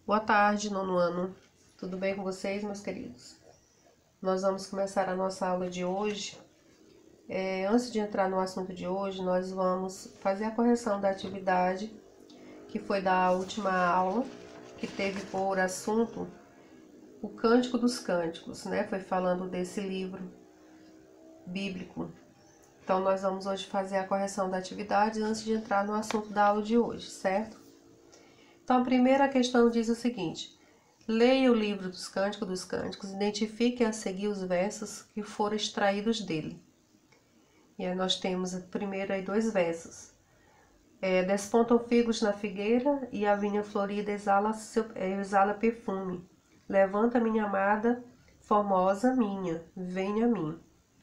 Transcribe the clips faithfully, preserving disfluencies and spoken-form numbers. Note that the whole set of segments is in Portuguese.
Boa tarde, nono ano. Tudo bem com vocês, meus queridos? Nós vamos começar a nossa aula de hoje. É, antes de entrar no assunto de hoje, nós vamos fazer a correção da atividade que foi da última aula, que teve por assunto o Cântico dos Cânticos, né? Foi falando desse livro bíblico. Então, nós vamos hoje fazer a correção da atividade antes de entrar no assunto da aula de hoje, certo? Então, a primeira questão diz o seguinte: leia o livro dos Cânticos dos Cânticos, identifique a seguir os versos que foram extraídos dele. E aí nós temos primeiro aí dois versos. É, despontam figos na figueira e a vinha florida exala, seu, exala perfume. Levanta, minha amada, formosa minha, venha a mim.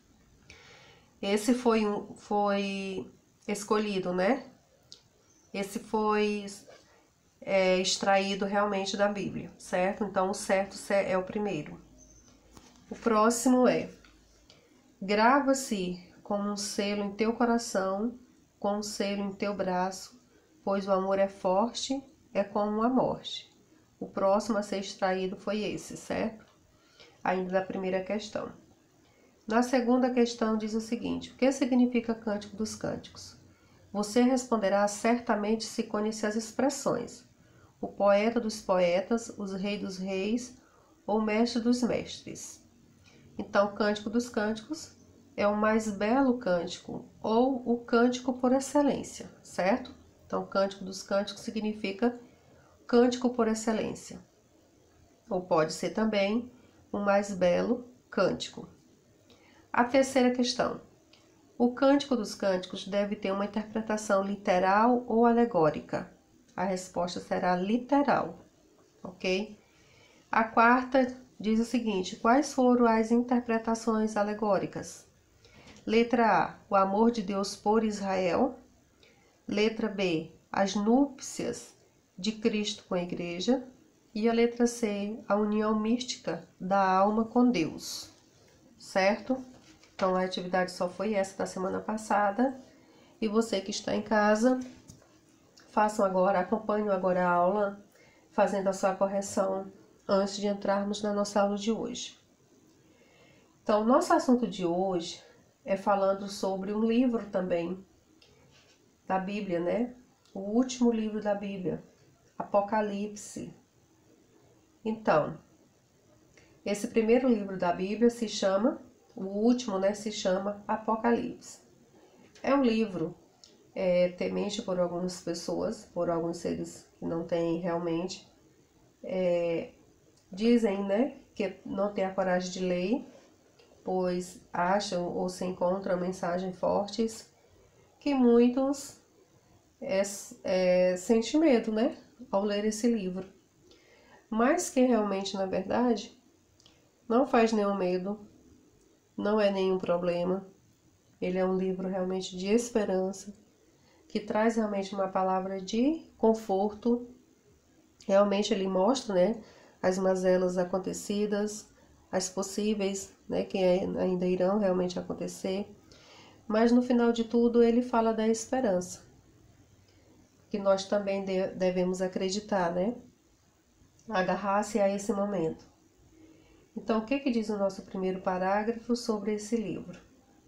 Esse foi, um, foi escolhido, né? Esse foi é, extraído realmente da Bíblia, certo? Então, o certo é o primeiro. O próximo é: grava-se como um selo em teu coração, com um selo em teu braço, pois o amor é forte, é como a morte. O próximo a ser extraído foi esse, certo? Ainda da primeira questão. Na segunda questão diz o seguinte: o que significa Cântico dos Cânticos? Você responderá certamente se conhecer as expressões: o poeta dos poetas, os reis dos reis, ou mestre dos mestres. Então, Cântico dos Cânticos é o mais belo cântico, ou o cântico por excelência, certo? Então, Cântico dos Cânticos significa cântico por excelência. Ou pode ser também o mais belo cântico. A terceira questão: o Cântico dos Cânticos deve ter uma interpretação literal ou alegórica? A resposta será literal, ok? A quarta diz o seguinte: quais foram as interpretações alegóricas? Letra A: o amor de Deus por Israel. Letra B: as núpcias de Cristo com a igreja. E a letra C: a união mística da alma com Deus, certo? Então, a atividade só foi essa da semana passada. E você que está em casa, façam agora, acompanhem agora a aula, fazendo a sua correção antes de entrarmos na nossa aula de hoje. Então, nosso assunto de hoje é falando sobre um livro também da Bíblia, né? O último livro da Bíblia, Apocalipse. Então, esse primeiro livro da Bíblia se chama, o último, né, se chama Apocalipse. É um livro é, temente por algumas pessoas, por alguns seres que não têm realmente, é, dizem, né, que não têm a coragem de ler, pois acham ou se encontram mensagens fortes que muitos é, é, sentem medo, né, ao ler esse livro. Mas que realmente, na verdade, não faz nenhum medo, não é nenhum problema. Ele é um livro realmente de esperança, que traz realmente uma palavra de conforto. Realmente ele mostra, né, as mazelas acontecidas, as possíveis, né, que ainda irão realmente acontecer. Mas no final de tudo ele fala da esperança, que nós também devemos acreditar, né, agarrar-se a esse momento. Então, o que que diz o nosso primeiro parágrafo sobre esse livro?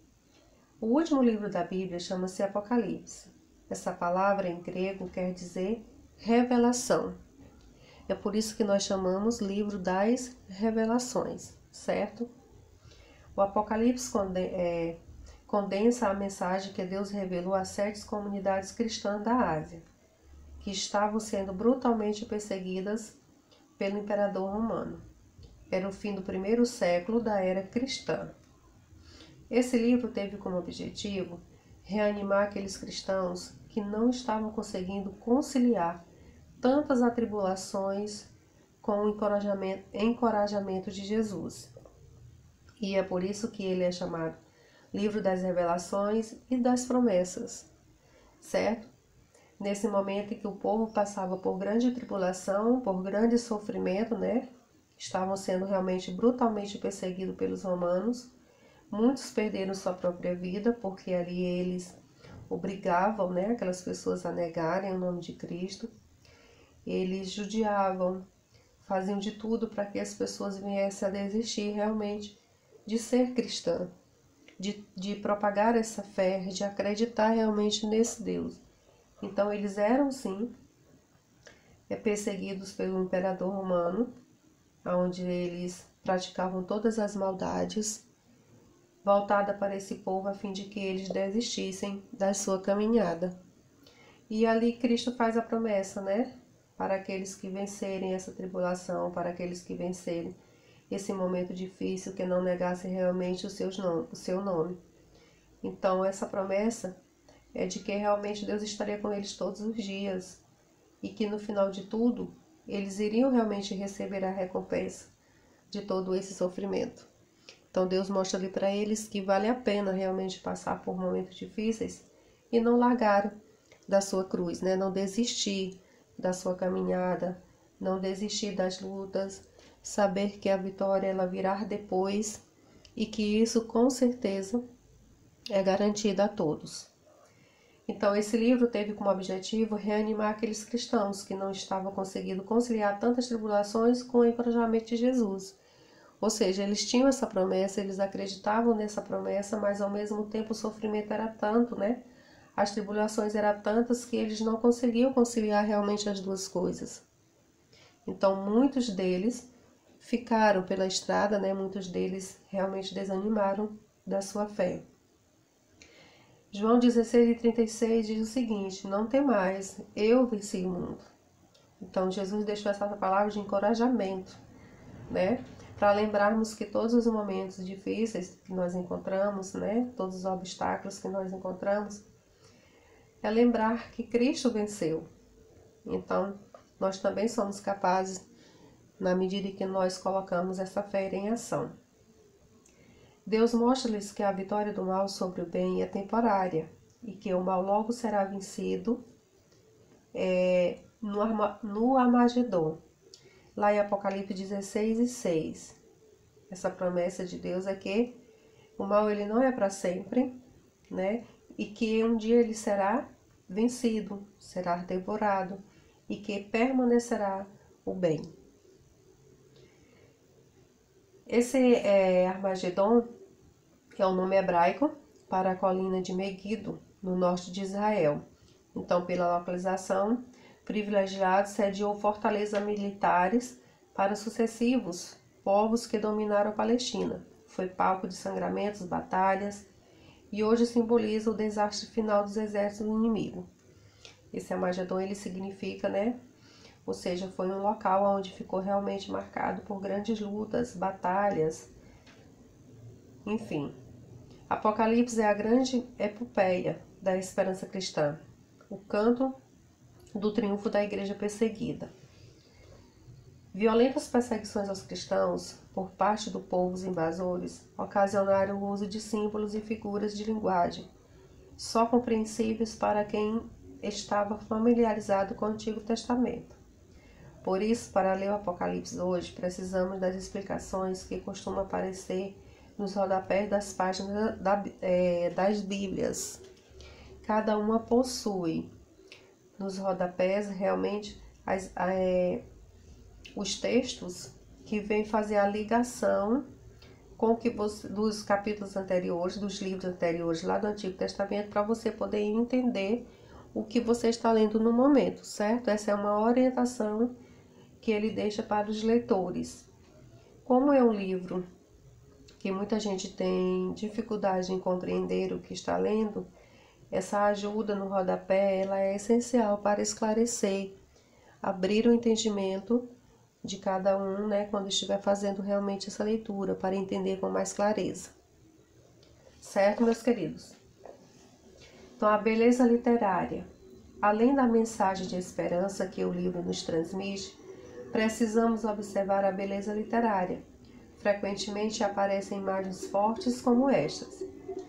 O último livro da Bíblia chama-se Apocalipse. Essa palavra em grego quer dizer revelação. É por isso que nós chamamos livro das revelações, certo? O Apocalipse condensa a mensagem que Deus revelou a sete comunidades cristãs da Ásia, que estavam sendo brutalmente perseguidas pelo imperador romano. Era o fim do primeiro século da era cristã. Esse livro teve como objetivo reanimar aqueles cristãos que não estavam conseguindo conciliar tantas atribulações com o encorajamento, encorajamento de Jesus. E é por isso que ele é chamado Livro das Revelações e das Promessas, certo? Nesse momento em que o povo passava por grande tribulação, por grande sofrimento, né? Estavam sendo realmente brutalmente perseguidos pelos romanos. Muitos perderam sua própria vida, porque ali eles obrigavam, né, aquelas pessoas a negarem o nome de Cristo. Eles judiavam, faziam de tudo para que as pessoas viessem a desistir realmente de ser cristã, de, de propagar essa fé, de acreditar realmente nesse Deus. Então eles eram sim perseguidos pelo imperador romano, onde eles praticavam todas as maldades voltada para esse povo a fim de que eles desistissem da sua caminhada. E ali Cristo faz a promessa, né? Para aqueles que vencerem essa tribulação, para aqueles que vencerem esse momento difícil, que não negassem realmente o, seus nome, o seu nome. Então essa promessa é de que realmente Deus estaria com eles todos os dias e que no final de tudo eles iriam realmente receber a recompensa de todo esse sofrimento. Então Deus mostra ali para eles que vale a pena realmente passar por momentos difíceis e não largar da sua cruz, né? Não desistir da sua caminhada, não desistir das lutas, saber que a vitória ela virá depois e que isso com certeza é garantido a todos. Então esse livro teve como objetivo reanimar aqueles cristãos que não estavam conseguindo conciliar tantas tribulações com o encorajamento de Jesus. Ou seja, eles tinham essa promessa, eles acreditavam nessa promessa, mas ao mesmo tempo o sofrimento era tanto, né? As tribulações eram tantas que eles não conseguiam conciliar realmente as duas coisas. Então muitos deles ficaram pela estrada, né? Muitos deles realmente desanimaram da sua fé. João dezesseis e trinta e seis diz o seguinte: não temais, eu venci o mundo. Então Jesus deixou essa palavra de encorajamento, né? Para lembrarmos que todos os momentos difíceis que nós encontramos, né? Todos os obstáculos que nós encontramos, é lembrar que Cristo venceu. Então, nós também somos capazes, na medida em que nós colocamos essa fé em ação. Deus mostra-lhes que a vitória do mal sobre o bem é temporária e que o mal logo será vencido é, no, no Armagedon. Lá em Apocalipse dezesseis e seis. Essa promessa de Deus é que o mal ele não é para sempre, né? E que um dia ele será vencido, será devorado e que permanecerá o bem. Esse é, Armagedon é o nome hebraico para a colina de Meguido, no norte de Israel. Então, pela localização, privilegiado sediou fortalezas militares para sucessivos povos que dominaram a Palestina. Foi palco de sangramentos, batalhas, e hoje simboliza o desastre final dos exércitos do inimigo. Esse Armagedon, ele significa, né? Ou seja, foi um local onde ficou realmente marcado por grandes lutas, batalhas, enfim. Apocalipse é a grande epopeia da esperança cristã, o canto do triunfo da igreja perseguida. Violentas perseguições aos cristãos por parte do povo os invasores ocasionaram o uso de símbolos e figuras de linguagem só compreensíveis para quem estava familiarizado com o Antigo Testamento. Por isso, para ler o Apocalipse hoje, precisamos das explicações que costumam aparecer nos rodapés das páginas da, é, das Bíblias. Cada uma possui nos rodapés realmente as, é, os textos que vêm fazer a ligação com que você, dos capítulos anteriores, dos livros anteriores lá do Antigo Testamento, para você poder entender o que você está lendo no momento, certo? Essa é uma orientação que ele deixa para os leitores. Como é um livro que muita gente tem dificuldade em compreender o que está lendo, essa ajuda no rodapé ela é essencial para esclarecer, abrir o entendimento de cada um, né, quando estiver fazendo realmente essa leitura, para entender com mais clareza. Certo, meus queridos? Então, a beleza literária. Além da mensagem de esperança que o livro nos transmite, precisamos observar a beleza literária. Frequentemente aparecem imagens fortes como estas.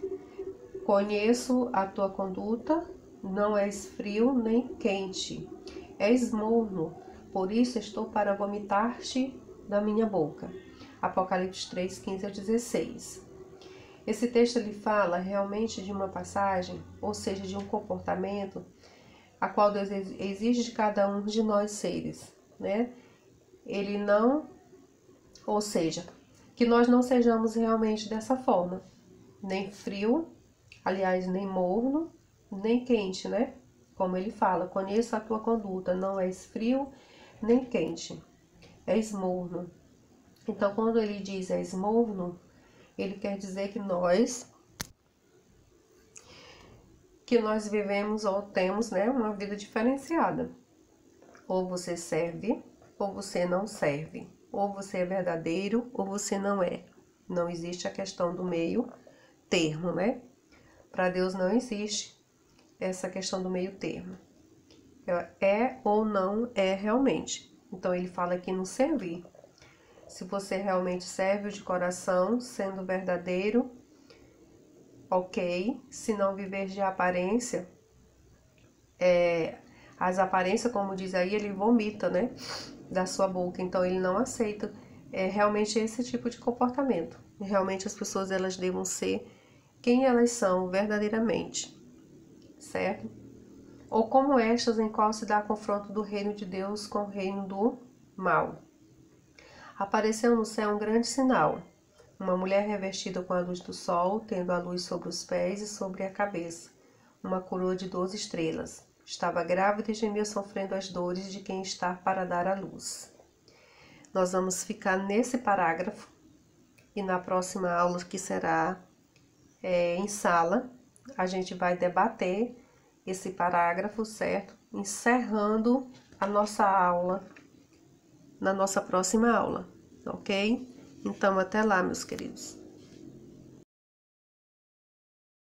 Conheço a tua conduta, não és frio nem quente. És morno, por isso estou para vomitar-te da minha boca. Apocalipse três, quinze a dezesseis. Esse texto ele fala realmente de uma passagem, ou seja, de um comportamento, a qual Deus exige de cada um de nós seres, né? ele não, ou seja, que nós não sejamos realmente dessa forma, nem frio, aliás, nem morno, nem quente, né? Como ele fala, conheça a tua conduta, não és frio nem quente, és morno. Então, quando ele diz és morno, ele quer dizer que nós que nós vivemos ou temos, né, uma vida diferenciada. Ou você serve, ou você não serve. Ou você é verdadeiro, ou você não é. Não existe a questão do meio termo, né? Para Deus não existe essa questão do meio termo. É ou não é realmente. Então ele fala aqui no servir. Se você realmente serve de coração, sendo verdadeiro, ok. Se não viver de aparência, é, as aparências, como diz aí, ele vomita, né, da sua boca. Então ele não aceita é, realmente esse tipo de comportamento. Realmente as pessoas elas devam ser quem elas são verdadeiramente, certo? Ou como estas em qual se dá confronto do reino de Deus com o reino do mal. Apareceu no céu um grande sinal, uma mulher revestida com a luz do sol, tendo a luz sobre os pés e sobre a cabeça, uma coroa de doze estrelas. Estava grávida e gemia sofrendo as dores de quem está para dar à luz. Nós vamos ficar nesse parágrafo e na próxima aula, que será é, em sala, a gente vai debater esse parágrafo, certo? Encerrando a nossa aula na nossa próxima aula, ok? Então, até lá, meus queridos.